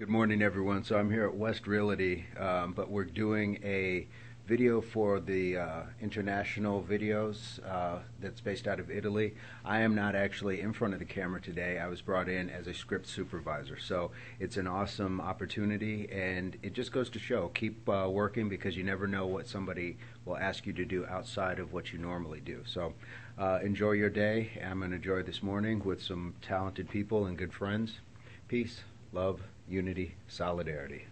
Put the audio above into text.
Good morning, everyone. So I'm here at West Realty, but we're doing a video for the international videos that's based out of Italy. I am not actually in front of the camera today. I was brought in as a script supervisor. So it's an awesome opportunity, and it just goes to show, keep working, because you never know what somebody will ask you to do outside of what you normally do. So enjoy your day. I'm going to enjoy this morning with some talented people and good friends. Peace, love, unity, solidarity.